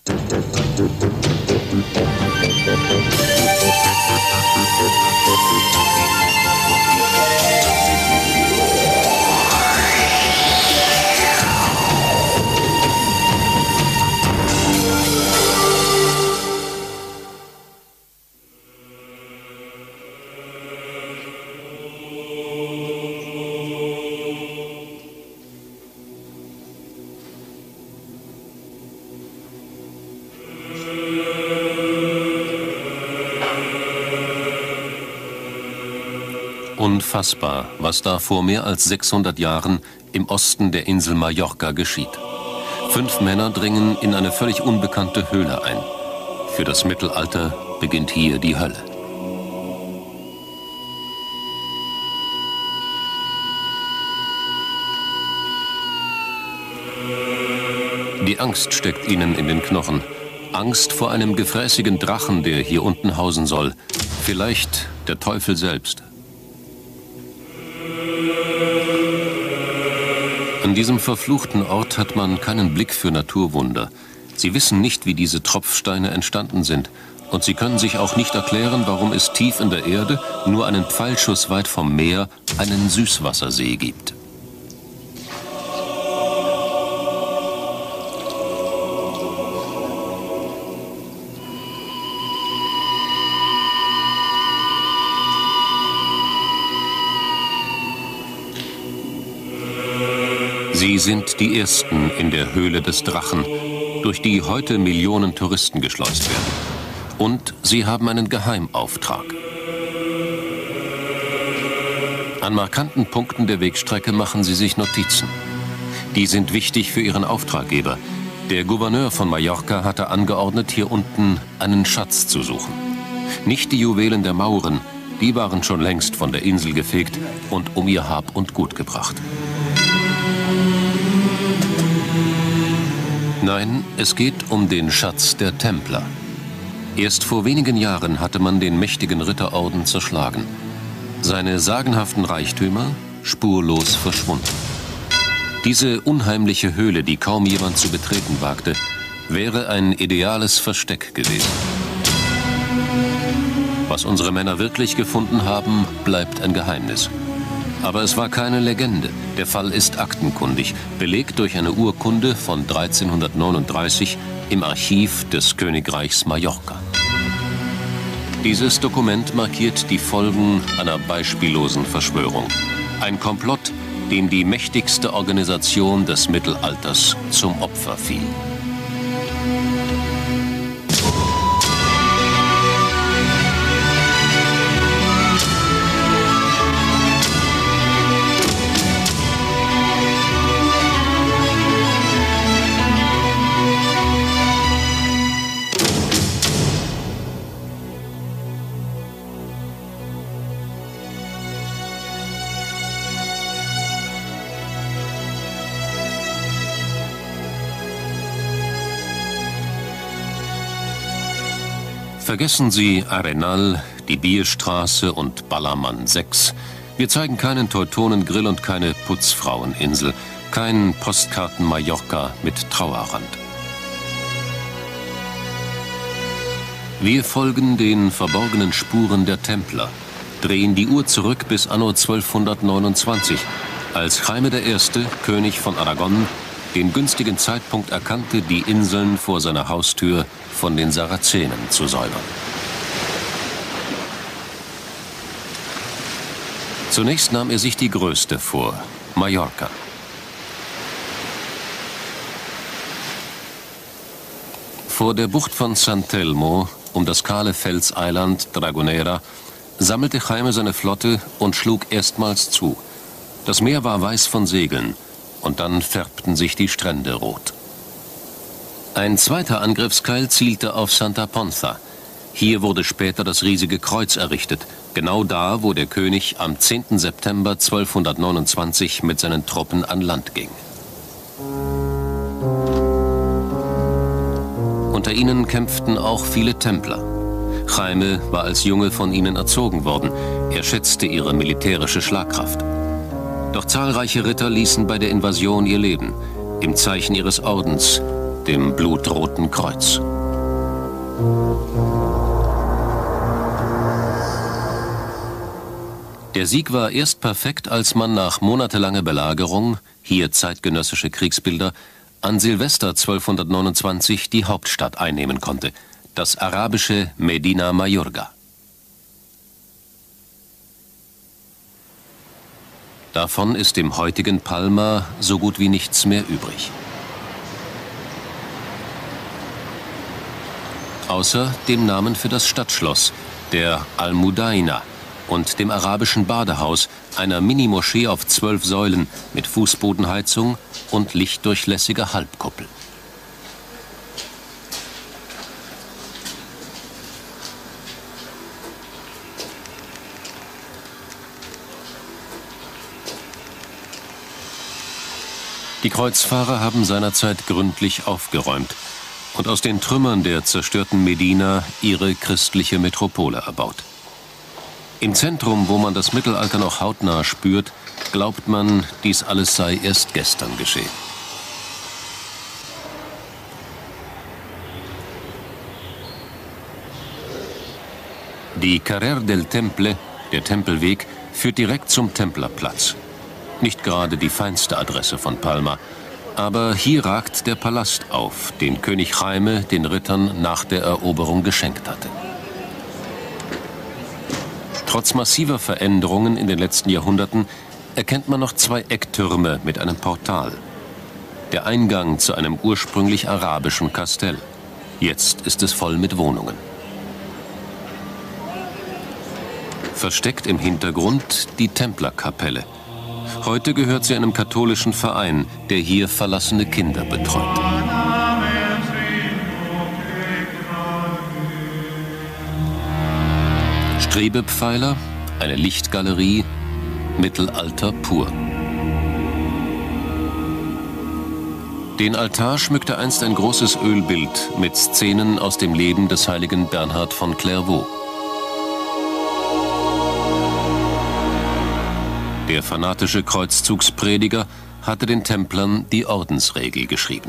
Unfassbar, was da vor mehr als 600 Jahren im Osten der Insel Mallorca geschieht. 5 Männer dringen in eine völlig unbekannte Höhle ein. Für das Mittelalter beginnt hier die Hölle. Die Angst steckt ihnen in den Knochen. Angst vor einem gefräßigen Drachen, der hier unten hausen soll. Vielleicht der Teufel selbst. An diesem verfluchten Ort hat man keinen Blick für Naturwunder. Sie wissen nicht, wie diese Tropfsteine entstanden sind. Und sie können sich auch nicht erklären, warum es tief in der Erde, nur einen Pfeilschuss weit vom Meer, einen Süßwassersee gibt. Sie sind die Ersten in der Höhle des Drachen, durch die heute Millionen Touristen geschleust werden. Und sie haben einen Geheimauftrag. An markanten Punkten der Wegstrecke machen sie sich Notizen. Die sind wichtig für ihren Auftraggeber. Der Gouverneur von Mallorca hatte angeordnet, hier unten einen Schatz zu suchen. Nicht die Juwelen der Mauren, die waren schon längst von der Insel gefegt und um ihr Hab und Gut gebracht. Nein, es geht um den Schatz der Templer. Erst vor wenigen Jahren hatte man den mächtigen Ritterorden zerschlagen. Seine sagenhaften Reichtümer spurlos verschwunden. Diese unheimliche Höhle, die kaum jemand zu betreten wagte, wäre ein ideales Versteck gewesen. Was unsere Männer wirklich gefunden haben, bleibt ein Geheimnis. Aber es war keine Legende. Der Fall ist aktenkundig, belegt durch eine Urkunde von 1339 im Archiv des Königreichs Mallorca. Dieses Dokument markiert die Folgen einer beispiellosen Verschwörung. Ein Komplott, dem die mächtigste Organisation des Mittelalters zum Opfer fiel. Vergessen Sie Arenal, die Bierstraße und Ballermann 6. Wir zeigen keinen Teutonengrill und keine Putzfraueninsel, kein Postkarten-Mallorca mit Trauerrand. Wir folgen den verborgenen Spuren der Templer, drehen die Uhr zurück bis anno 1229, als Jaime I., König von Aragon, den günstigen Zeitpunkt erkannte, die Inseln vor seiner Haustür von den Sarazenen zu säubern. Zunächst nahm er sich die größte vor, Mallorca. Vor der Bucht von San Telmo, um das kahle Felseiland Dragonera, sammelte Jaime seine Flotte und schlug erstmals zu. Das Meer war weiß von Segeln. Und dann färbten sich die Strände rot. Ein zweiter Angriffskeil zielte auf Santa Ponza. Hier wurde später das riesige Kreuz errichtet, genau da, wo der König am 10. September 1229 mit seinen Truppen an Land ging. Unter ihnen kämpften auch viele Templer. Jaime war als Junge von ihnen erzogen worden. Er schätzte ihre militärische Schlagkraft. Doch zahlreiche Ritter ließen bei der Invasion ihr Leben, im Zeichen ihres Ordens, dem blutroten Kreuz. Der Sieg war erst perfekt, als man nach monatelanger Belagerung, hier zeitgenössische Kriegsbilder, an Silvester 1229 die Hauptstadt einnehmen konnte, das arabische Medina Mayorga. Davon ist im heutigen Palma so gut wie nichts mehr übrig. Außer dem Namen für das Stadtschloss, der Al-Mudaina, und dem arabischen Badehaus, einer Mini-Moschee auf 12 Säulen mit Fußbodenheizung und lichtdurchlässiger Halbkuppel. Die Kreuzfahrer haben seinerzeit gründlich aufgeräumt und aus den Trümmern der zerstörten Medina ihre christliche Metropole erbaut. Im Zentrum, wo man das Mittelalter noch hautnah spürt, glaubt man, dies alles sei erst gestern geschehen. Die Carrer del Temple, der Tempelweg, führt direkt zum Templerplatz. Nicht gerade die feinste Adresse von Palma, aber hier ragt der Palast auf, den König Jaime den Rittern nach der Eroberung geschenkt hatte. Trotz massiver Veränderungen in den letzten Jahrhunderten erkennt man noch 2 Ecktürme mit einem Portal. Der Eingang zu einem ursprünglich arabischen Kastell. Jetzt ist es voll mit Wohnungen. Versteckt im Hintergrund die Templerkapelle. Heute gehört sie einem katholischen Verein, der hier verlassene Kinder betreut. Strebepfeiler, eine Lichtgalerie, Mittelalter pur. Den Altar schmückte einst ein großes Ölbild mit Szenen aus dem Leben des heiligen Bernhard von Clairvaux. Der fanatische Kreuzzugsprediger hatte den Templern die Ordensregel geschrieben.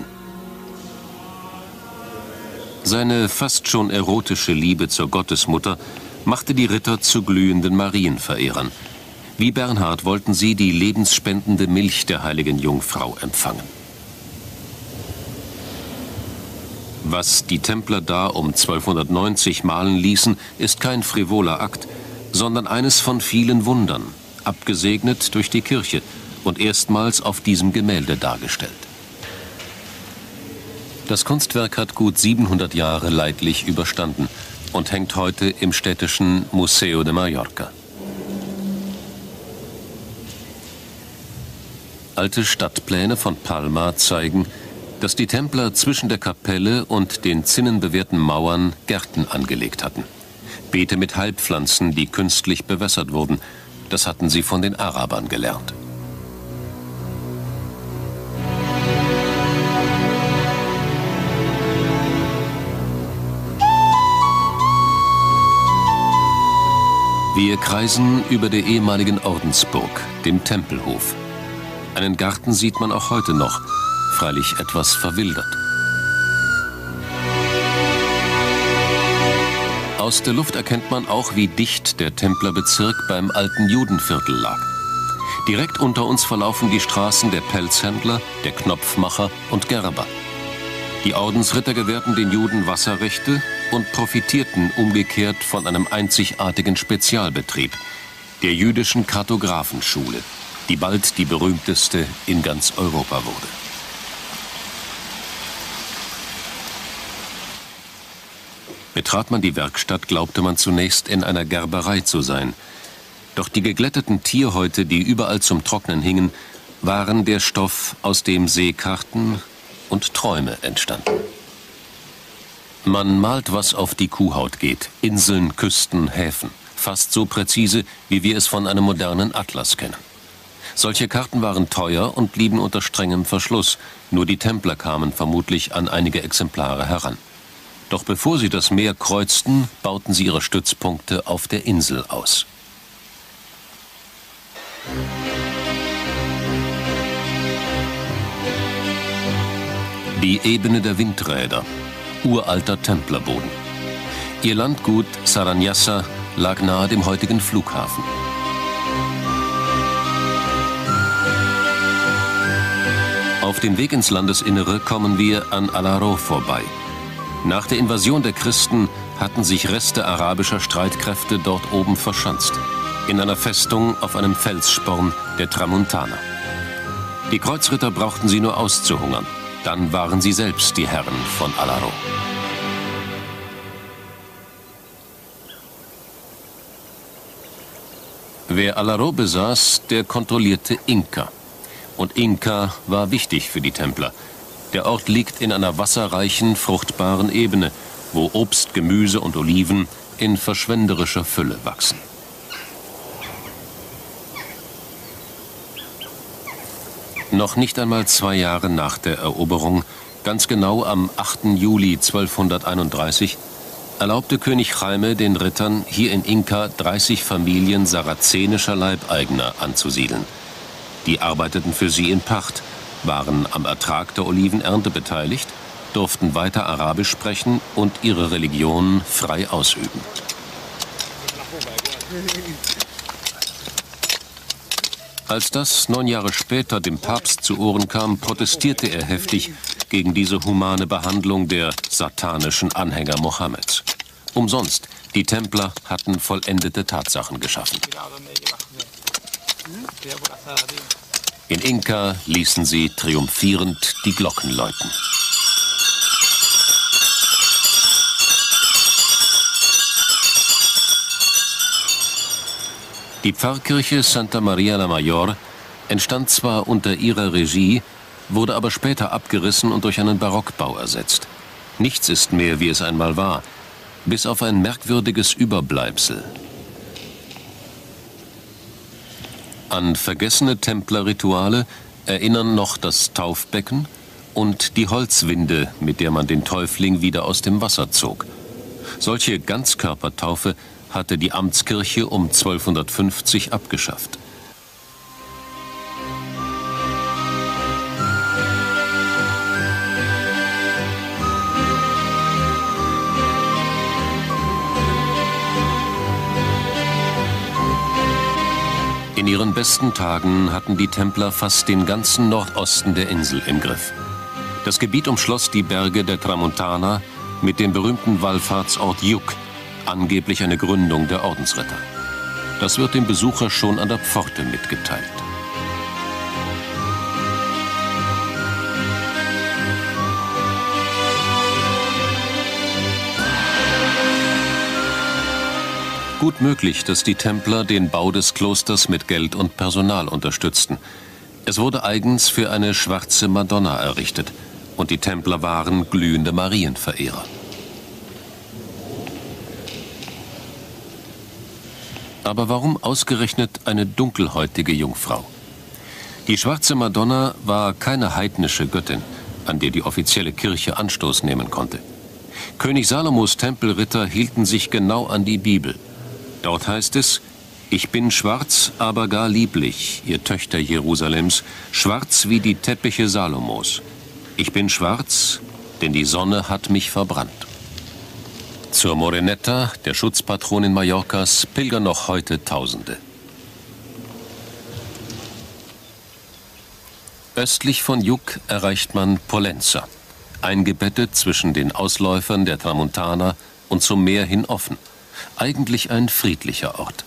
Seine fast schon erotische Liebe zur Gottesmutter machte die Ritter zu glühenden Marienverehrern. Wie Bernhard wollten sie die lebensspendende Milch der heiligen Jungfrau empfangen. Was die Templer da um 1290 malen ließen, ist kein frivoler Akt, sondern eines von vielen Wundern, abgesegnet durch die Kirche und erstmals auf diesem Gemälde dargestellt. Das Kunstwerk hat gut 700 Jahre leidlich überstanden und hängt heute im städtischen Museo de Mallorca. Alte Stadtpläne von Palma zeigen, dass die Templer zwischen der Kapelle und den zinnenbewehrten Mauern Gärten angelegt hatten. Beete mit Heilpflanzen, die künstlich bewässert wurden. Das hatten sie von den Arabern gelernt. Wir kreisen über der ehemaligen Ordensburg, dem Tempelhof. Einen Garten sieht man auch heute noch, freilich etwas verwildert. Aus der Luft erkennt man auch, wie dicht der Templerbezirk beim alten Judenviertel lag. Direkt unter uns verlaufen die Straßen der Pelzhändler, der Knopfmacher und Gerber. Die Ordensritter gewährten den Juden Wasserrechte und profitierten umgekehrt von einem einzigartigen Spezialbetrieb, der jüdischen Kartografenschule, die bald die berühmteste in ganz Europa wurde. Betrat man die Werkstatt, glaubte man zunächst, in einer Gerberei zu sein. Doch die geglätteten Tierhäute, die überall zum Trocknen hingen, waren der Stoff, aus dem Seekarten und Träume entstanden. Man malt, was auf die Kuhhaut geht. Inseln, Küsten, Häfen. Fast so präzise, wie wir es von einem modernen Atlas kennen. Solche Karten waren teuer und blieben unter strengem Verschluss. Nur die Templer kamen vermutlich an einige Exemplare heran. Doch bevor sie das Meer kreuzten, bauten sie ihre Stützpunkte auf der Insel aus. Die Ebene der Windräder, uralter Templerboden. Ihr Landgut Saranyassa lag nahe dem heutigen Flughafen. Auf dem Weg ins Landesinnere kommen wir an Alaro vorbei. Nach der Invasion der Christen hatten sich Reste arabischer Streitkräfte dort oben verschanzt, in einer Festung auf einem Felssporn der Tramuntana. Die Kreuzritter brauchten sie nur auszuhungern, dann waren sie selbst die Herren von Alaro. Wer Alaro besaß, der kontrollierte Inka. Und Inka war wichtig für die Templer. Der Ort liegt in einer wasserreichen, fruchtbaren Ebene, wo Obst, Gemüse und Oliven in verschwenderischer Fülle wachsen. Noch nicht einmal 2 Jahre nach der Eroberung, ganz genau am 8. Juli 1231, erlaubte König Jaime den Rittern, hier in Inka 30 Familien sarazenischer Leibeigener anzusiedeln. Die arbeiteten für sie in Pacht, waren am Ertrag der Olivenernte beteiligt, durften weiter Arabisch sprechen und ihre Religion frei ausüben. Als das 9 Jahre später dem Papst zu Ohren kam, protestierte er heftig gegen diese humane Behandlung der satanischen Anhänger Mohammeds. Umsonst, die Templer hatten vollendete Tatsachen geschaffen. In Inka ließen sie triumphierend die Glocken läuten. Die Pfarrkirche Santa Maria la Mayor entstand zwar unter ihrer Regie, wurde aber später abgerissen und durch einen Barockbau ersetzt. Nichts ist mehr, wie es einmal war, bis auf ein merkwürdiges Überbleibsel. An vergessene Templerrituale erinnern noch das Taufbecken und die Holzwinde, mit der man den Täufling wieder aus dem Wasser zog. Solche Ganzkörpertaufe hatte die Amtskirche um 1250 abgeschafft. In ihren besten Tagen hatten die Templer fast den ganzen Nordosten der Insel im Griff. Das Gebiet umschloss die Berge der Tramuntana mit dem berühmten Wallfahrtsort Yuk, angeblich eine Gründung der Ordensritter. Das wird dem Besucher schon an der Pforte mitgeteilt. Gut möglich, dass die Templer den Bau des Klosters mit Geld und Personal unterstützten. Es wurde eigens für eine schwarze Madonna errichtet und die Templer waren glühende Marienverehrer. Aber warum ausgerechnet eine dunkelhäutige Jungfrau? Die schwarze Madonna war keine heidnische Göttin, an der die offizielle Kirche Anstoß nehmen konnte. König Salomos Tempelritter hielten sich genau an die Bibel. Dort heißt es: Ich bin schwarz, aber gar lieblich, ihr Töchter Jerusalems, schwarz wie die Teppiche Salomos. Ich bin schwarz, denn die Sonne hat mich verbrannt. Zur Moreneta, der Schutzpatronin Mallorcas, pilgern noch heute Tausende. Östlich von Yuk erreicht man Pollença, eingebettet zwischen den Ausläufern der Tramuntana und zum Meer hin offen. Eigentlich ein friedlicher Ort.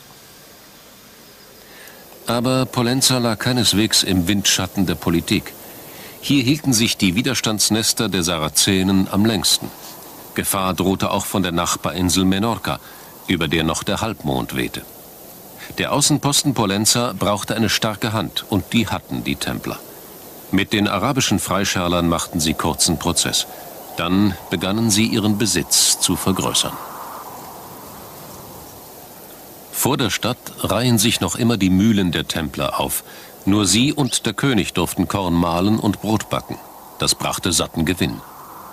Aber Pollença lag keineswegs im Windschatten der Politik. Hier hielten sich die Widerstandsnester der Sarazenen am längsten. Gefahr drohte auch von der Nachbarinsel Menorca, über der noch der Halbmond wehte. Der Außenposten Pollença brauchte eine starke Hand, und die hatten die Templer. Mit den arabischen Freischärlern machten sie kurzen Prozess. Dann begannen sie ihren Besitz zu vergrößern. Vor der Stadt reihen sich noch immer die Mühlen der Templer auf. Nur sie und der König durften Korn mahlen und Brot backen. Das brachte satten Gewinn.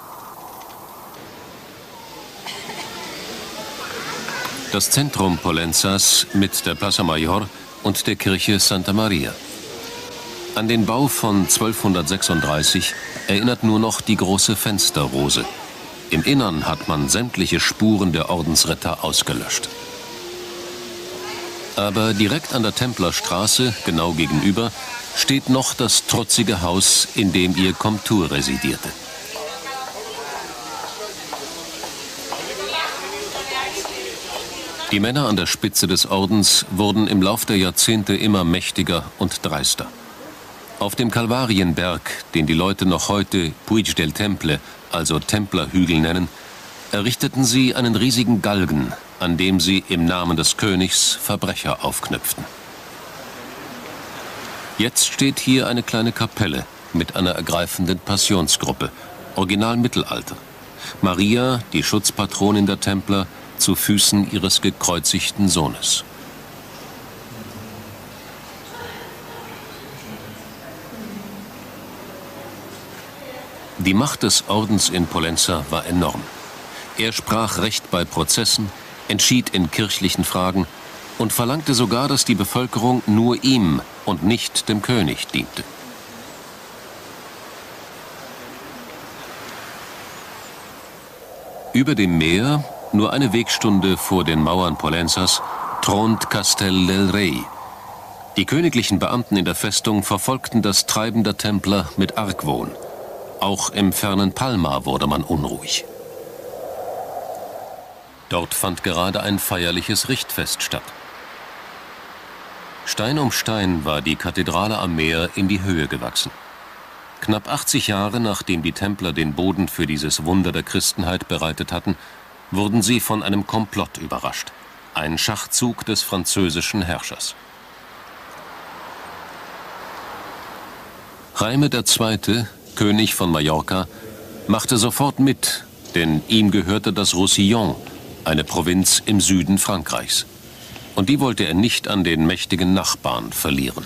Das Zentrum Pollenças mit der Plaza Mayor und der Kirche Santa Maria. An den Bau von 1236 erinnert nur noch die große Fensterrose. Im Innern hat man sämtliche Spuren der Ordensritter ausgelöscht. Aber direkt an der Templerstraße, genau gegenüber, steht noch das trutzige Haus, in dem ihr Komtur residierte. Die Männer an der Spitze des Ordens wurden im Lauf der Jahrzehnte immer mächtiger und dreister. Auf dem Kalvarienberg, den die Leute noch heute Puig del Temple, also Templerhügel nennen, errichteten sie einen riesigen Galgen, an dem sie im Namen des Königs Verbrecher aufknüpften. Jetzt steht hier eine kleine Kapelle mit einer ergreifenden Passionsgruppe, original Mittelalter. Maria, die Schutzpatronin der Templer, zu Füßen ihres gekreuzigten Sohnes. Die Macht des Ordens in Pollença war enorm. Er sprach Recht bei Prozessen, entschied in kirchlichen Fragen und verlangte sogar, dass die Bevölkerung nur ihm und nicht dem König diente. Über dem Meer, nur eine Wegstunde vor den Mauern Pollenças, thront Castell del Rei. Die königlichen Beamten in der Festung verfolgten das Treiben der Templer mit Argwohn. Auch im fernen Palma wurde man unruhig. Dort fand gerade ein feierliches Richtfest statt. Stein um Stein war die Kathedrale am Meer in die Höhe gewachsen. Knapp 80 Jahre nachdem die Templer den Boden für dieses Wunder der Christenheit bereitet hatten, wurden sie von einem Komplott überrascht. Ein Schachzug des französischen Herrschers. Jaime II., König von Mallorca, machte sofort mit, denn ihm gehörte das Roussillon, eine Provinz im Süden Frankreichs. Und die wollte er nicht an den mächtigen Nachbarn verlieren.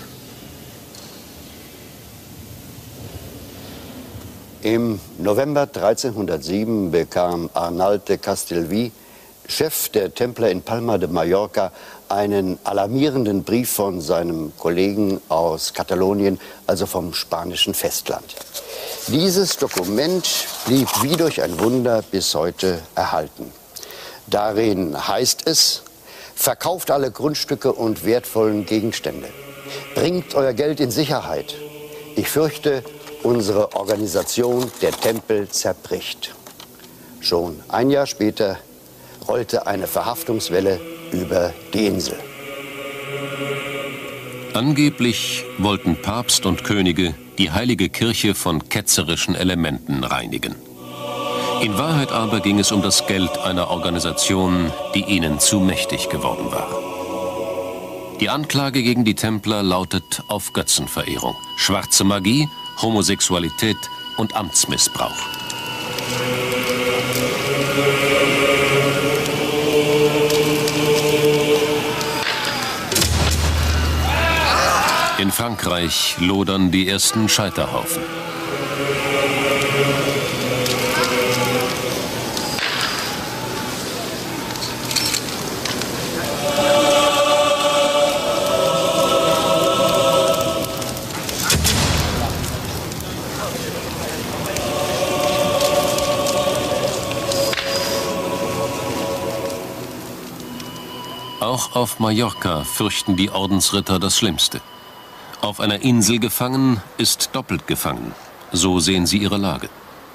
Im November 1307 bekam Arnald de Castelví, Chef der Templer in Palma de Mallorca, einen alarmierenden Brief von seinem Kollegen aus Katalonien, also vom spanischen Festland. Dieses Dokument blieb wie durch ein Wunder bis heute erhalten. Darin heißt es: Verkauft alle Grundstücke und wertvollen Gegenstände. Bringt euer Geld in Sicherheit. Ich fürchte, unsere Organisation der Tempel zerbricht. Schon ein Jahr später rollte eine Verhaftungswelle über die Insel. Angeblich wollten Papst und Könige die heilige Kirche von ketzerischen Elementen reinigen. In Wahrheit aber ging es um das Geld einer Organisation, die ihnen zu mächtig geworden war. Die Anklage gegen die Templer lautet auf Götzenverehrung, schwarze Magie, Homosexualität und Amtsmissbrauch. In Frankreich lodern die ersten Scheiterhaufen. Auch auf Mallorca fürchten die Ordensritter das Schlimmste. Auf einer Insel gefangen ist doppelt gefangen. So sehen sie ihre Lage.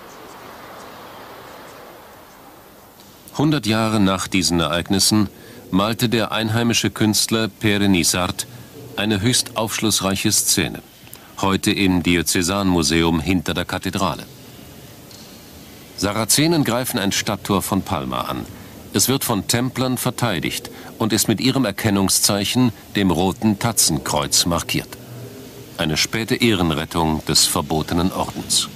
100 Jahre nach diesen Ereignissen malte der einheimische Künstler Pere Nissart eine höchst aufschlussreiche Szene. Heute im Diözesanmuseum hinter der Kathedrale. Sarazenen greifen ein Stadttor von Palma an. Es wird von Templern verteidigt und ist mit ihrem Erkennungszeichen, dem roten Tatzenkreuz, markiert. Eine späte Ehrenrettung des verbotenen Ordens.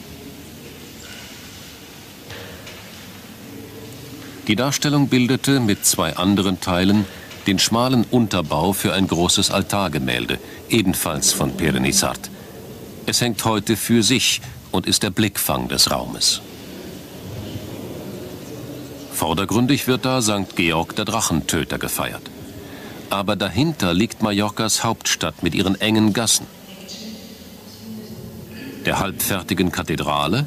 Die Darstellung bildete mit 2 anderen Teilen den schmalen Unterbau für ein großes Altargemälde, ebenfalls von Pere Nissart. Es hängt heute für sich und ist der Blickfang des Raumes. Vordergründig wird da St. Georg der Drachentöter gefeiert. Aber dahinter liegt Mallorcas Hauptstadt mit ihren engen Gassen. der halbfertigen Kathedrale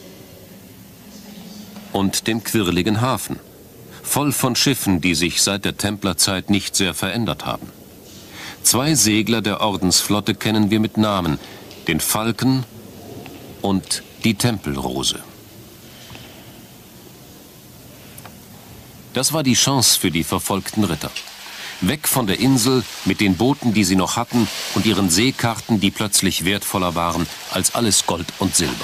und dem quirligen Hafen, voll von Schiffen, die sich seit der Templerzeit nicht sehr verändert haben. 2 Segler der Ordensflotte kennen wir mit Namen, den Falken und die Tempelrose. Das war die Chance für die verfolgten Ritter. Weg von der Insel mit den Booten, die sie noch hatten, und ihren Seekarten, die plötzlich wertvoller waren als alles Gold und Silber.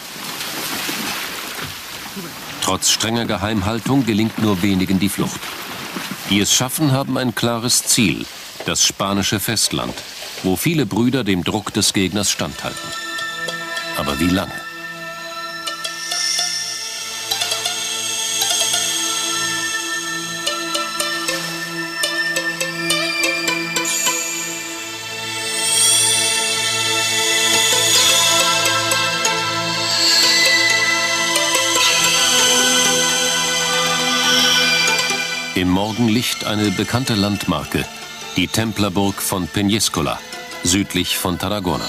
Trotz strenger Geheimhaltung gelingt nur wenigen die Flucht. Die es schaffen, haben ein klares Ziel, das spanische Festland, wo viele Brüder dem Druck des Gegners standhalten. Aber wie lange? Im Morgenlicht eine bekannte Landmarke, die Templerburg von Peñíscola, südlich von Tarragona.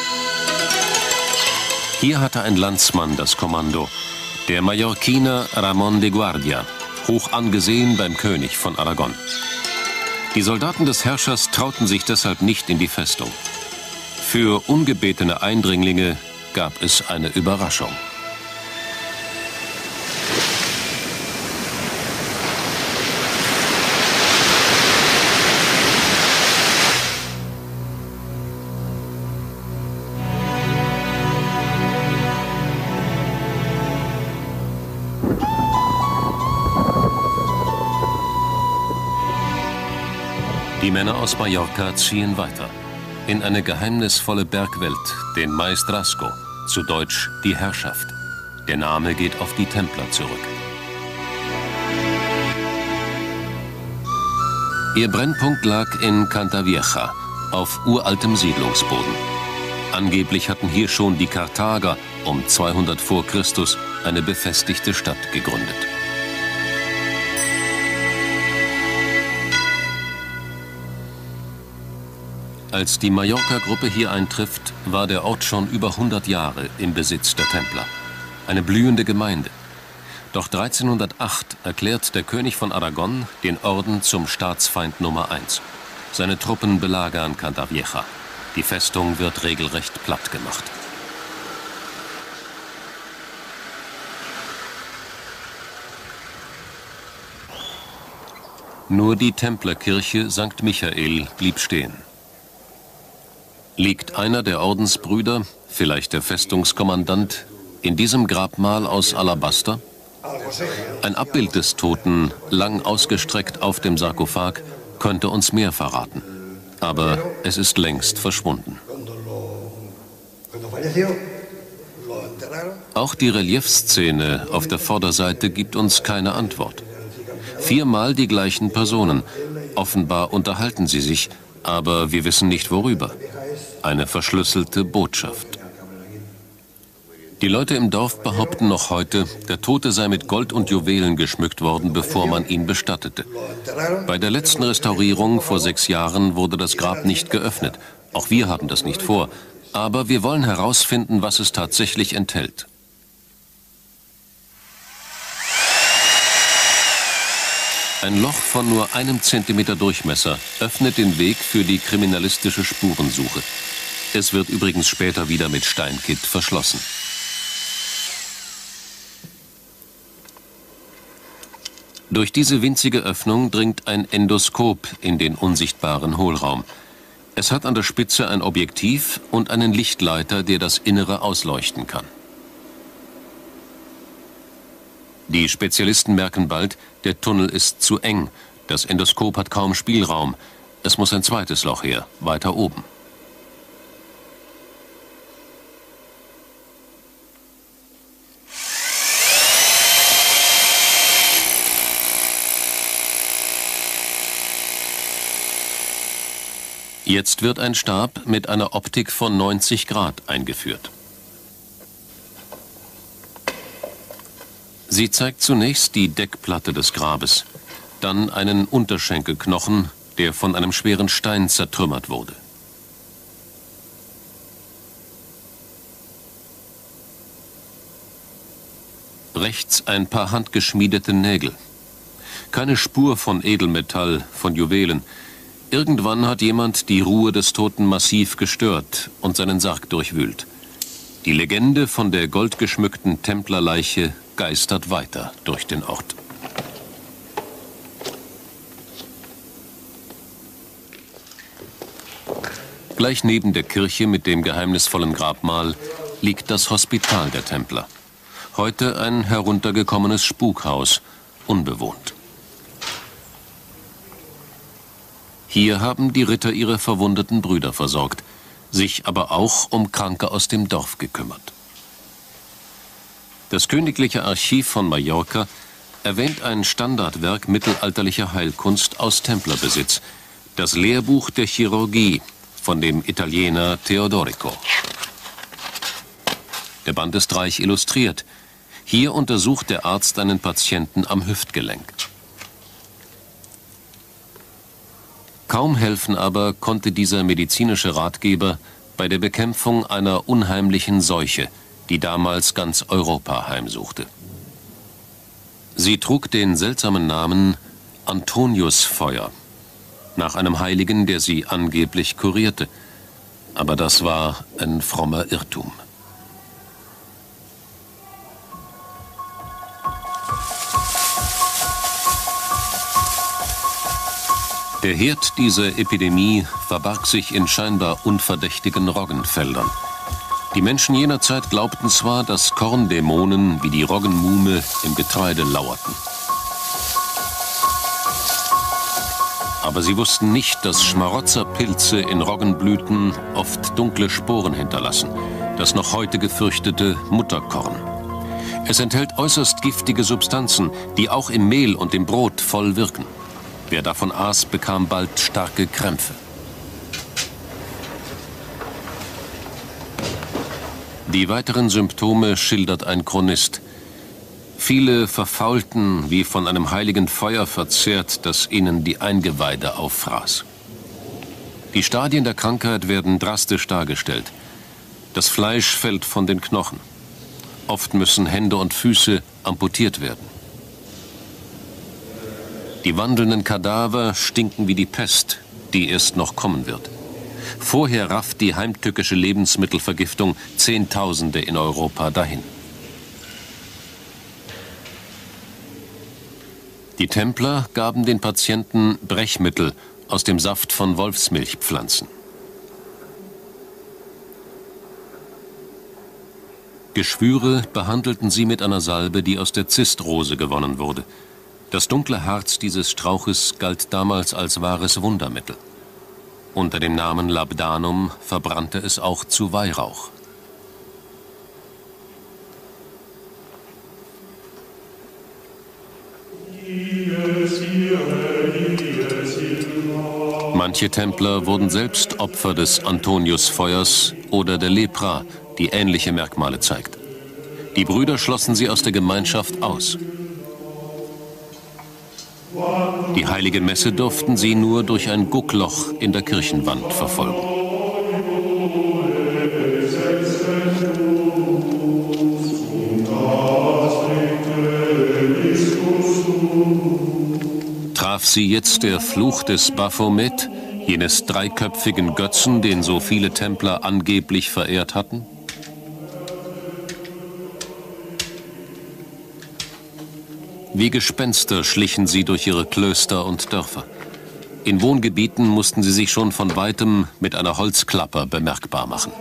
Hier hatte ein Landsmann das Kommando, der Mallorquiner Ramón de Guardia, hoch angesehen beim König von Aragon. Die Soldaten des Herrschers trauten sich deshalb nicht in die Festung. Für ungebetene Eindringlinge gab es eine Überraschung. Die Männer aus Mallorca ziehen weiter in eine geheimnisvolle Bergwelt, den Maestrazgo, zu Deutsch die Herrschaft. Der Name geht auf die Templer zurück. Ihr Brennpunkt lag in Cantavieja, auf uraltem Siedlungsboden. Angeblich hatten hier schon die Karthager um 200 vor Christus eine befestigte Stadt gegründet. Als die Mallorca-Gruppe hier eintrifft, war der Ort schon über 100 Jahre im Besitz der Templer. Eine blühende Gemeinde. Doch 1308 erklärt der König von Aragon den Orden zum Staatsfeind Nummer 1. Seine Truppen belagern Cantavieja. Die Festung wird regelrecht platt gemacht. Nur die Templerkirche St. Michael blieb stehen. Liegt einer der Ordensbrüder, vielleicht der Festungskommandant, in diesem Grabmal aus Alabaster? Ein Abbild des Toten, lang ausgestreckt auf dem Sarkophag, könnte uns mehr verraten. Aber es ist längst verschwunden. Auch die Reliefszene auf der Vorderseite gibt uns keine Antwort. 4-mal die gleichen Personen. Offenbar unterhalten sie sich, aber wir wissen nicht worüber. Eine verschlüsselte Botschaft. Die Leute im Dorf behaupten noch heute, der Tote sei mit Gold und Juwelen geschmückt worden, bevor man ihn bestattete. Bei der letzten Restaurierung vor 6 Jahren wurde das Grab nicht geöffnet. Auch wir haben das nicht vor. Aber wir wollen herausfinden, was es tatsächlich enthält. Ein Loch von nur 1 Zentimeter Durchmesser öffnet den Weg für die kriminalistische Spurensuche. Es wird übrigens später wieder mit Steinkitt verschlossen. Durch diese winzige Öffnung dringt ein Endoskop in den unsichtbaren Hohlraum. Es hat an der Spitze ein Objektiv und einen Lichtleiter, der das Innere ausleuchten kann. Die Spezialisten merken bald, der Tunnel ist zu eng. Das Endoskop hat kaum Spielraum. Es muss ein zweites Loch her, weiter oben. Jetzt wird ein Stab mit einer Optik von 90 Grad eingeführt. Sie zeigt zunächst die Deckplatte des Grabes, dann einen Unterschenkelknochen, der von einem schweren Stein zertrümmert wurde. Rechts ein paar handgeschmiedete Nägel. Keine Spur von Edelmetall, von Juwelen. Irgendwann hat jemand die Ruhe des Toten massiv gestört und seinen Sarg durchwühlt. Die Legende von der goldgeschmückten Templerleiche geistert weiter durch den Ort. Gleich neben der Kirche mit dem geheimnisvollen Grabmal liegt das Hospital der Templer. Heute ein heruntergekommenes Spukhaus, unbewohnt. Hier haben die Ritter ihre verwundeten Brüder versorgt, sich aber auch um Kranke aus dem Dorf gekümmert. Das Königliche Archiv von Mallorca erwähnt ein Standardwerk mittelalterlicher Heilkunst aus Templerbesitz, das Lehrbuch der Chirurgie von dem Italiener Teodorico. Der Band ist reich illustriert. Hier untersucht der Arzt einen Patienten am Hüftgelenk. Kaum helfen aber konnte dieser medizinische Ratgeber bei der Bekämpfung einer unheimlichen Seuche, die damals ganz Europa heimsuchte. Sie trug den seltsamen Namen Antoniusfeuer, nach einem Heiligen, der sie angeblich kurierte. Aber das war ein frommer Irrtum. Der Herd dieser Epidemie verbarg sich in scheinbar unverdächtigen Roggenfeldern. Die Menschen jener Zeit glaubten zwar, dass Korndämonen wie die Roggenmuhme im Getreide lauerten. Aber sie wussten nicht, dass Schmarotzerpilze in Roggenblüten oft dunkle Sporen hinterlassen, das noch heute gefürchtete Mutterkorn. Es enthält äußerst giftige Substanzen, die auch im Mehl und im Brot voll wirken. Wer davon aß, bekam bald starke Krämpfe. Die weiteren Symptome schildert ein Chronist. Viele verfaulten, wie von einem heiligen Feuer verzehrt, das ihnen die Eingeweide auffraß. Die Stadien der Krankheit werden drastisch dargestellt. Das Fleisch fällt von den Knochen. Oft müssen Hände und Füße amputiert werden. Die wandelnden Kadaver stinken wie die Pest, die erst noch kommen wird. Vorher rafft die heimtückische Lebensmittelvergiftung Zehntausende in Europa dahin. Die Templer gaben den Patienten Brechmittel aus dem Saft von Wolfsmilchpflanzen. Geschwüre behandelten sie mit einer Salbe, die aus der Zistrose gewonnen wurde. Das dunkle Harz dieses Strauches galt damals als wahres Wundermittel. Unter dem Namen Labdanum verbrannte es auch zu Weihrauch. Manche Templer wurden selbst Opfer des Antoniusfeuers oder der Lepra, die ähnliche Merkmale zeigt. Die Brüder schlossen sie aus der Gemeinschaft aus. Die heilige Messe durften sie nur durch ein Guckloch in der Kirchenwand verfolgen. Traf sie jetzt der Fluch des Baphomet, jenes dreiköpfigen Götzen, den so viele Templer angeblich verehrt hatten? Wie Gespenster schlichen sie durch ihre Klöster und Dörfer. In Wohngebieten mussten sie sich schon von weitem mit einer Holzklapper bemerkbar machen.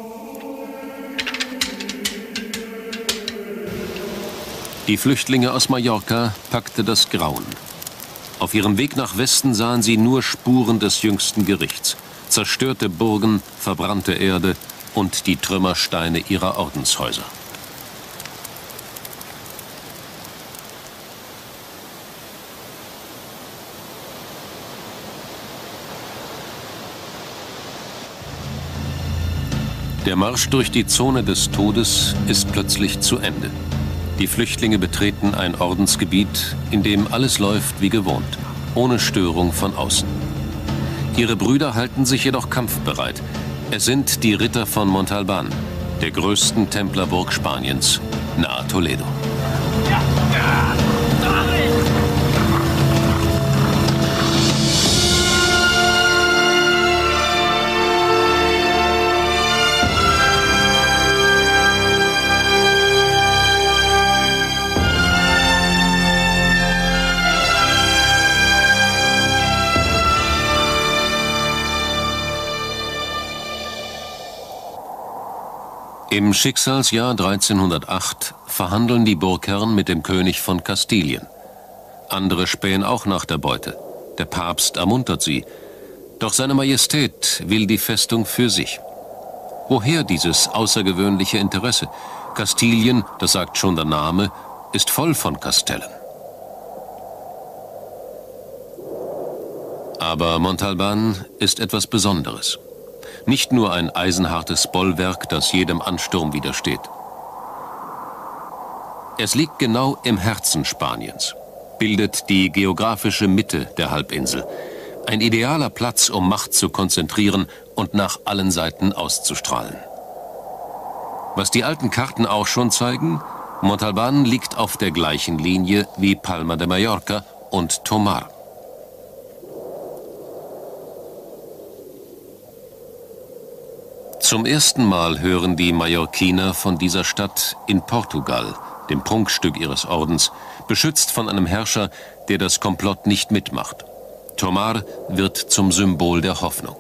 Die Flüchtlinge aus Mallorca packte das Grauen. Auf ihrem Weg nach Westen sahen sie nur Spuren des jüngsten Gerichts. Zerstörte Burgen, verbrannte Erde und die Trümmersteine ihrer Ordenshäuser. Der Marsch durch die Zone des Todes ist plötzlich zu Ende. Die Flüchtlinge betreten ein Ordensgebiet, in dem alles läuft wie gewohnt, ohne Störung von außen. Ihre Brüder halten sich jedoch kampfbereit. Es sind die Ritter von Montalbán, der größten Templerburg Spaniens, nahe Toledo. Ja. Im Schicksalsjahr 1308 verhandeln die Burgherren mit dem König von Kastilien. Andere spähen auch nach der Beute. Der Papst ermuntert sie. Doch seine Majestät will die Festung für sich. Woher dieses außergewöhnliche Interesse? Kastilien, das sagt schon der Name, ist voll von Kastellen. Aber Montalbán ist etwas Besonderes. Nicht nur ein eisenhartes Bollwerk, das jedem Ansturm widersteht. Es liegt genau im Herzen Spaniens, bildet die geografische Mitte der Halbinsel. Ein idealer Platz, um Macht zu konzentrieren und nach allen Seiten auszustrahlen. Was die alten Karten auch schon zeigen, Montalbán liegt auf der gleichen Linie wie Palma de Mallorca und Tomar. Zum ersten Mal hören die Mallorquiner von dieser Stadt in Portugal, dem Prunkstück ihres Ordens, beschützt von einem Herrscher, der das Komplott nicht mitmacht. Tomar wird zum Symbol der Hoffnung.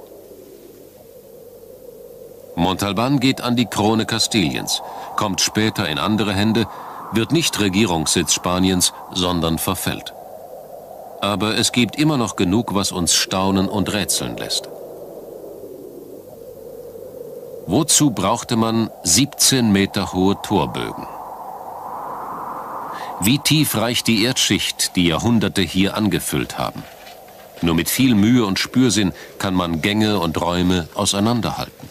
Montalbán geht an die Krone Kastiliens, kommt später in andere Hände, wird nicht Regierungssitz Spaniens, sondern verfällt. Aber es gibt immer noch genug, was uns staunen und rätseln lässt. Wozu brauchte man 17 Meter hohe Torbögen? Wie tief reicht die Erdschicht, die Jahrhunderte hier angefüllt haben? Nur mit viel Mühe und Spürsinn kann man Gänge und Räume auseinanderhalten.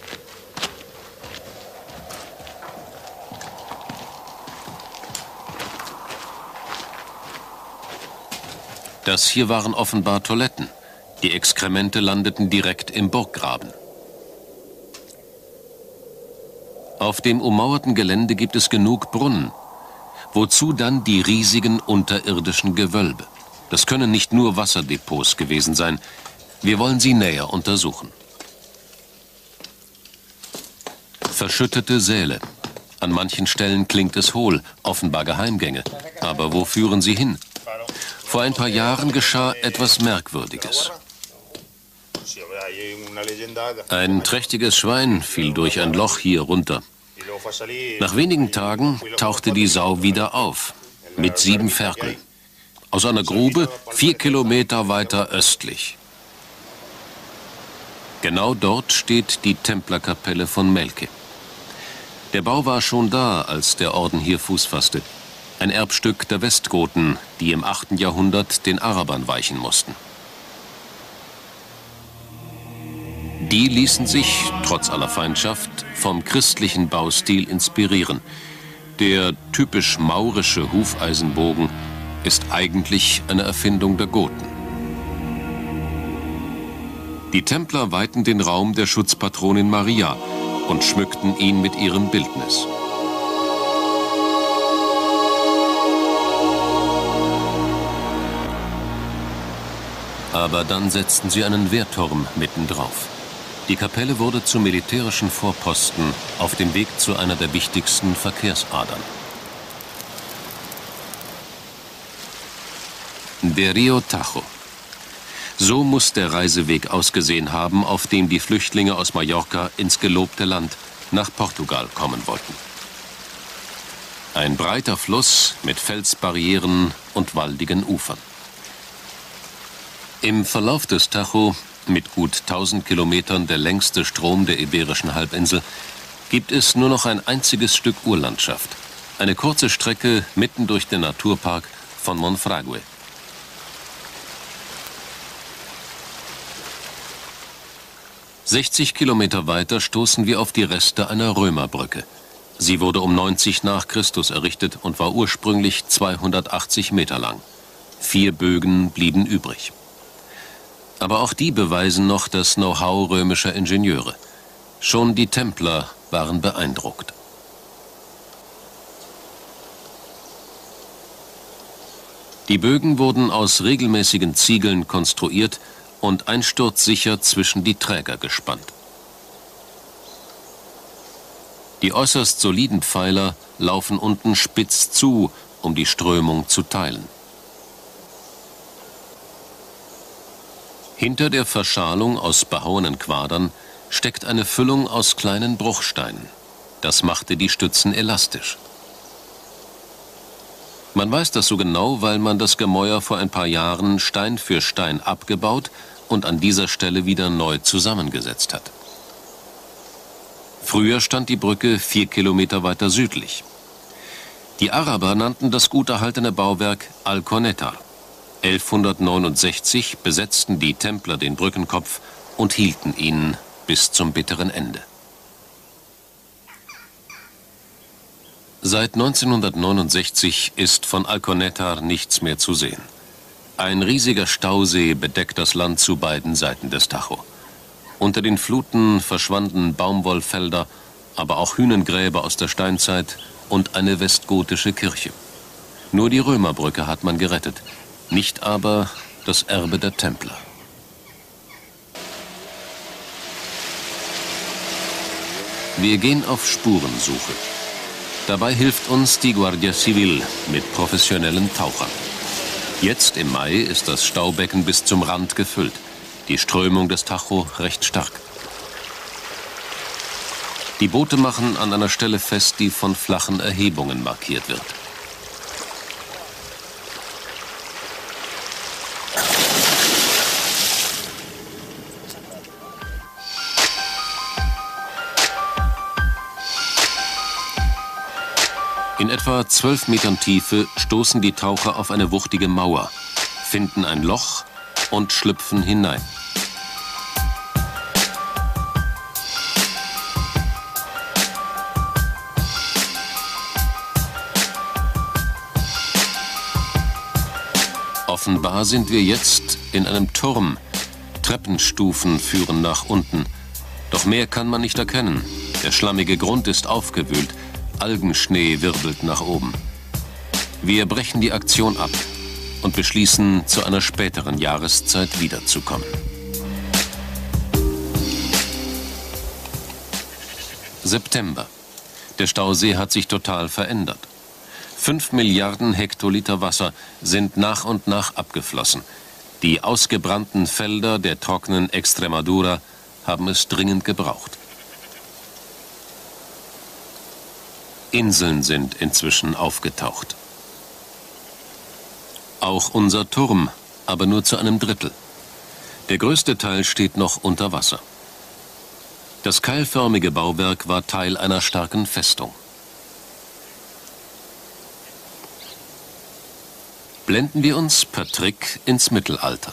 Das hier waren offenbar Toiletten. Die Exkremente landeten direkt im Burggraben. Auf dem ummauerten Gelände gibt es genug Brunnen. Wozu dann die riesigen unterirdischen Gewölbe? Das können nicht nur Wasserdepots gewesen sein. Wir wollen sie näher untersuchen. Verschüttete Säle. An manchen Stellen klingt es hohl, offenbar Geheimgänge. Aber wo führen sie hin? Vor ein paar Jahren geschah etwas Merkwürdiges. Ein trächtiges Schwein fiel durch ein Loch hier runter. Nach wenigen Tagen tauchte die Sau wieder auf, mit 7 Ferkeln. Aus einer Grube 4 Kilometer weiter östlich. Genau dort steht die Templerkapelle von Melke. Der Bau war schon da, als der Orden hier Fuß fasste. Ein Erbstück der Westgoten, die im 8. Jahrhundert den Arabern weichen mussten. Die ließen sich, trotz aller Feindschaft, vom christlichen Baustil inspirieren. Der typisch maurische Hufeisenbogen ist eigentlich eine Erfindung der Goten. Die Templer weihten den Raum der Schutzpatronin Maria und schmückten ihn mit ihrem Bildnis. Aber dann setzten sie einen Wehrturm mittendrauf. Die Kapelle wurde zum militärischen Vorposten auf dem Weg zu einer der wichtigsten Verkehrsadern. Der Rio Tajo. So muss der Reiseweg ausgesehen haben, auf dem die Flüchtlinge aus Mallorca ins gelobte Land nach Portugal kommen wollten. Ein breiter Fluss mit Felsbarrieren und waldigen Ufern. Im Verlauf des Tajo, mit gut 1000 Kilometern der längste Strom der Iberischen Halbinsel, gibt es nur noch ein einziges Stück Urlandschaft. Eine kurze Strecke mitten durch den Naturpark von Monfragüe. ...60 Kilometer weiter stoßen wir auf die Reste einer Römerbrücke. Sie wurde um 90 nach Christus errichtet und war ursprünglich 280 Meter lang. 4 Bögen blieben übrig. Aber auch die beweisen noch das Know-how römischer Ingenieure. Schon die Templer waren beeindruckt. Die Bögen wurden aus regelmäßigen Ziegeln konstruiert und einsturzsicher zwischen die Träger gespannt. Die äußerst soliden Pfeiler laufen unten spitz zu, um die Strömung zu teilen. Hinter der Verschalung aus behauenen Quadern steckt eine Füllung aus kleinen Bruchsteinen. Das machte die Stützen elastisch. Man weiß das so genau, weil man das Gemäuer vor ein paar Jahren Stein für Stein abgebaut und an dieser Stelle wieder neu zusammengesetzt hat. Früher stand die Brücke 4 Kilometer weiter südlich. Die Araber nannten das gut erhaltene Bauwerk Alcornetar. 1169 besetzten die Templer den Brückenkopf und hielten ihn bis zum bitteren Ende. Seit 1969 ist von Alcornetar nichts mehr zu sehen. Ein riesiger Stausee bedeckt das Land zu beiden Seiten des Tajo. Unter den Fluten verschwanden Baumwollfelder, aber auch Hünengräber aus der Steinzeit und eine westgotische Kirche. Nur die Römerbrücke hat man gerettet, nicht aber das Erbe der Templer. Wir gehen auf Spurensuche. Dabei hilft uns die Guardia Civil mit professionellen Tauchern. Jetzt im Mai ist das Staubecken bis zum Rand gefüllt. Die Strömung des Tajo recht stark. Die Boote machen an einer Stelle fest, die von flachen Erhebungen markiert wird. In etwa 12 Metern Tiefe stoßen die Taucher auf eine wuchtige Mauer, finden ein Loch und schlüpfen hinein. Offenbar sind wir jetzt in einem Turm. Treppenstufen führen nach unten. Doch mehr kann man nicht erkennen. Der schlammige Grund ist aufgewühlt. Algenschnee wirbelt nach oben. Wir brechen die Aktion ab und beschließen, zu einer späteren Jahreszeit wiederzukommen. September. Der Stausee hat sich total verändert. 5 Milliarden Hektoliter Wasser sind nach und nach abgeflossen. Die ausgebrannten Felder der trockenen Extremadura haben es dringend gebraucht. Inseln sind inzwischen aufgetaucht. Auch unser Turm, aber nur zu einem Drittel. Der größte Teil steht noch unter Wasser. Das keilförmige Bauwerk war Teil einer starken Festung. Blenden wir uns per Trick ins Mittelalter.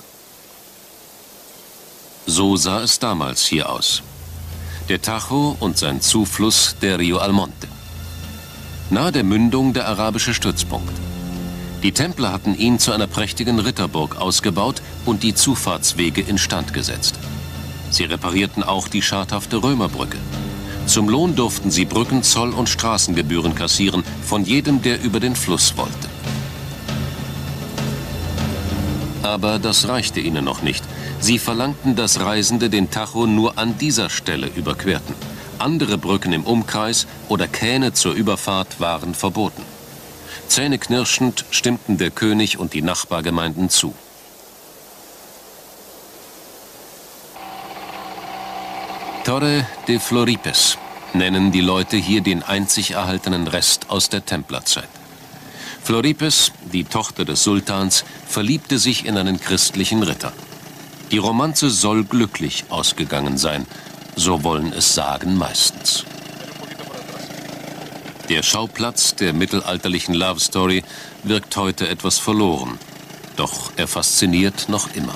So sah es damals hier aus. Der Tajo und sein Zufluss, der Rio Almonte. Nahe der Mündung der arabische Stützpunkt. Die Templer hatten ihn zu einer prächtigen Ritterburg ausgebaut und die Zufahrtswege instand gesetzt. Sie reparierten auch die schadhafte Römerbrücke. Zum Lohn durften sie Brückenzoll und Straßengebühren kassieren von jedem, der über den Fluss wollte. Aber das reichte ihnen noch nicht. Sie verlangten, dass Reisende den Tajo nur an dieser Stelle überquerten. Andere Brücken im Umkreis oder Kähne zur Überfahrt waren verboten. Zähneknirschend stimmten der König und die Nachbargemeinden zu. Torre de Floripes nennen die Leute hier den einzig erhaltenen Rest aus der Templerzeit. Floripes, die Tochter des Sultans, verliebte sich in einen christlichen Ritter. Die Romanze soll glücklich ausgegangen sein, so wollen es sagen meistens. Der Schauplatz der mittelalterlichen Love Story wirkt heute etwas verloren, doch er fasziniert noch immer.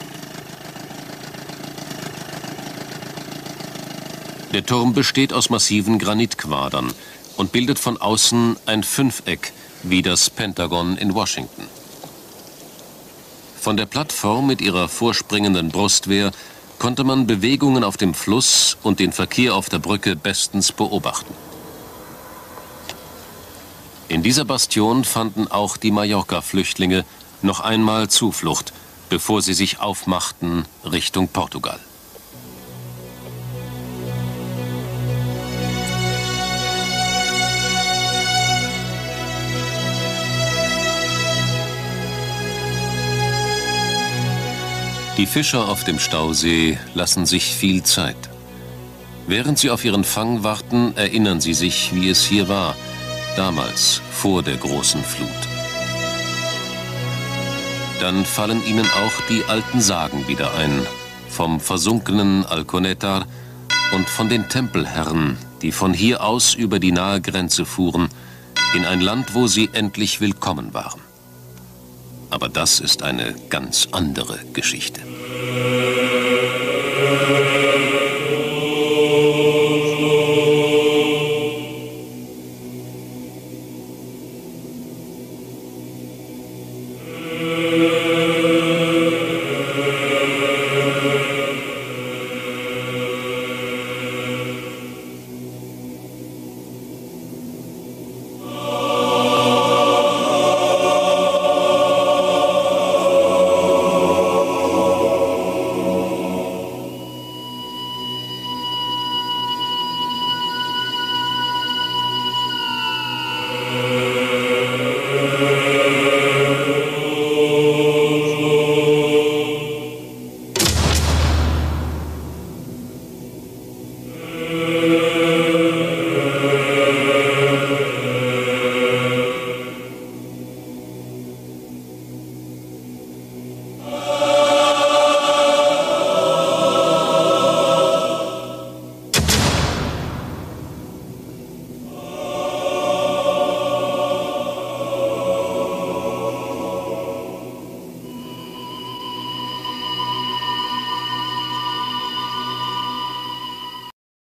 Der Turm besteht aus massiven Granitquadern und bildet von außen ein Fünfeck wie das Pentagon in Washington. Von der Plattform mit ihrer vorspringenden Brustwehr konnte man Bewegungen auf dem Fluss und den Verkehr auf der Brücke bestens beobachten. In dieser Bastion fanden auch die Mallorca-Flüchtlinge noch einmal Zuflucht, bevor sie sich aufmachten Richtung Portugal. Die Fischer auf dem Stausee lassen sich viel Zeit. Während sie auf ihren Fang warten, erinnern sie sich, wie es hier war, damals vor der großen Flut. Dann fallen ihnen auch die alten Sagen wieder ein, vom versunkenen Alconetar und von den Tempelherren, die von hier aus über die nahe Grenze fuhren, in ein Land, wo sie endlich willkommen waren. Aber das ist eine ganz andere Geschichte.